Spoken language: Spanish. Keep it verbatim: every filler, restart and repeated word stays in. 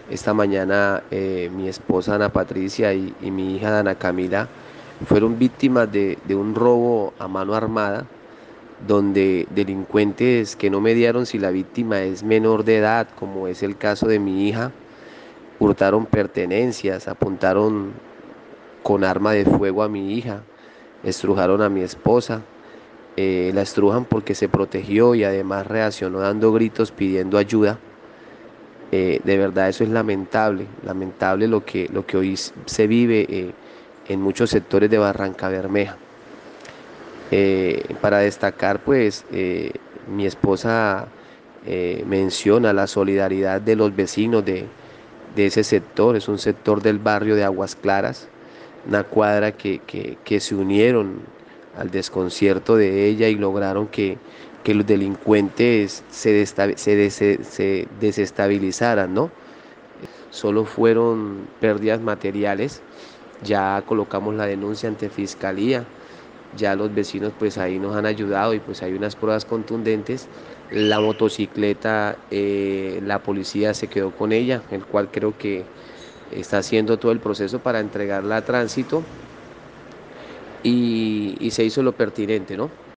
Esta mañana eh, mi esposa Ana Patricia y, y mi hija Ana Camila fueron víctimas de, de un robo a mano armada, donde delincuentes que no mediaron si la víctima es menor de edad, como es el caso de mi hija, hurtaron pertenencias, apuntaron con arma de fuego a mi hija, estrujaron a mi esposa. Eh, la estrujan porque se protegió y además reaccionó dando gritos pidiendo ayuda. Eh, de verdad eso es lamentable, lamentable lo que, lo que hoy se vive eh, en muchos sectores de Barranca Bermeja. Eh, para destacar, pues, eh, mi esposa eh, menciona la solidaridad de los vecinos de, de ese sector. Es un sector del barrio de Aguas Claras, una cuadra que, que, que se unieron al desconcierto de ella y lograron que, que los delincuentes se, desta- se, des- se desestabilizaran, ¿no? Solo fueron pérdidas materiales. Ya colocamos la denuncia ante fiscalía, ya los vecinos pues ahí nos han ayudado y pues hay unas pruebas contundentes. La motocicleta, eh, la policía se quedó con ella, el cual creo que está haciendo todo el proceso para entregarla a tránsito y, y se hizo lo pertinente, ¿no?